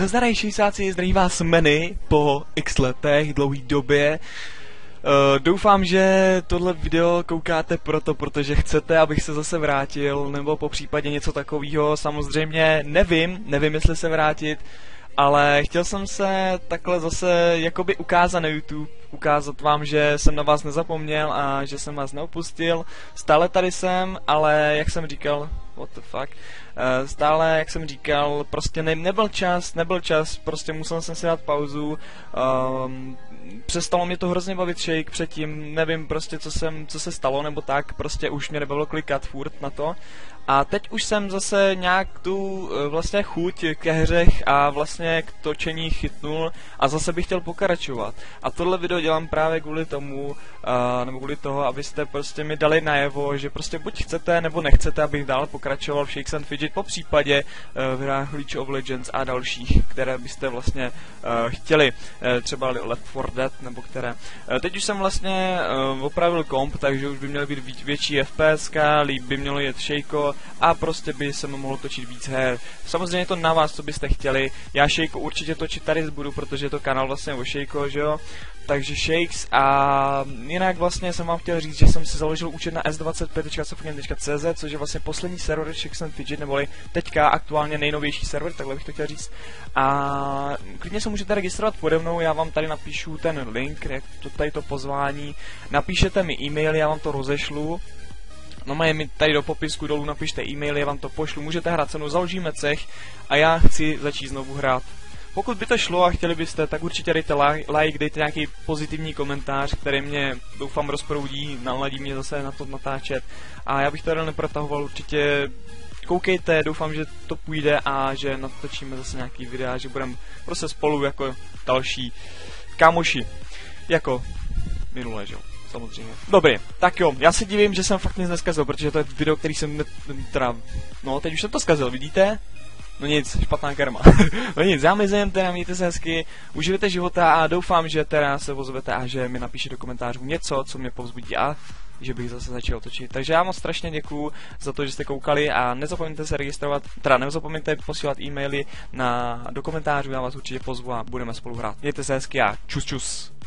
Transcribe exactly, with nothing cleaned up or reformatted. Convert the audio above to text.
Nazdarej šejsáci, zdraví vás Meny po x letech, dlouhý době. Uh, doufám, že tohle video koukáte proto, protože chcete, abych se zase vrátil, nebo po případě něco takového. Samozřejmě nevím, nevím, jestli se vrátit, ale chtěl jsem se takhle zase jakoby ukázat na YouTube, ukázat vám, že jsem na vás nezapomněl a že jsem vás neopustil. Stále tady jsem, ale jak jsem říkal, what the fuck, uh, stále, jak jsem říkal, prostě ne, nebyl čas, nebyl čas, prostě musel jsem si dát pauzu. Um, Přestalo mě to hrozně bavit Shake předtím, nevím prostě co jsem, co se stalo nebo tak, prostě už mě nebavilo klikat furt na to. A teď už jsem zase nějak tu vlastně chuť ke hřech a vlastně k točení chytnul a zase bych chtěl pokračovat. A tohle video dělám právě kvůli tomu, uh, nebo kvůli toho, abyste prostě mi dali najevo, že prostě buď chcete nebo nechcete, abych dál pokračoval v Shakes and Fidget, po případě uh, v hrách League of Legends a dalších, které byste vlastně uh, chtěli, uh, třeba Left four Dead nebo které. Uh, teď už jsem vlastně uh, opravil komp, takže už by měly být větší F P S ka, líp by mělo jet Shakeo a prostě by se mohlo točit víc her. Samozřejmě to na vás, co byste chtěli. Já Shakeo určitě točit tady budu, protože je to kanál vlastně o Shakeo, že jo. Takže Shakes a jinak vlastně jsem vám chtěl říct, že jsem si založil účet na s dvacet pět tečka sofgame tečka cz, což je vlastně poslední server Shakes and Fidget, neboli teďka aktuálně nejnovější server, takhle bych to chtěl říct. A klidně se můžete registrovat pode mnou, já vám tady napíšu ten link, jak to tady to pozvání. Napíšete mi e-mail, já vám to rozešlu. No mají mi tady do popisku dolů napište e-mail, já vám to pošlu, můžete hrát se mnou, založíme cech a já chci začít znovu hrát. Pokud by to šlo a chtěli byste, tak určitě dejte like, dejte nějaký pozitivní komentář, který mě, doufám, rozproudí, naladí mě zase na to natáčet. A já bych to neprotahoval, určitě koukejte, doufám, že to půjde a že natočíme zase nějaký videa, že budeme prostě spolu jako další kámoši, jako minule, že jo. Samozřejmě. Dobrý, tak jo, já se divím, že jsem fakt nic neskazil, protože to je video, který jsem ne, teda, no teď už jsem to zkazil, vidíte? No nic, špatná karma. No nic, zámizem, teda mějte se hezky, užijte života a doufám, že teda se ozvete a že mi napíše do komentářů něco, co mě povzbudí a že bych zase začal točit. Takže já moc strašně děkuju za to, že jste koukali a nezapomeňte se registrovat, teda nezapomeňte posílat e-maily na, do komentářů, já vás určitě pozvu a budeme spolu hrát. Mějte se hezky a čus čus.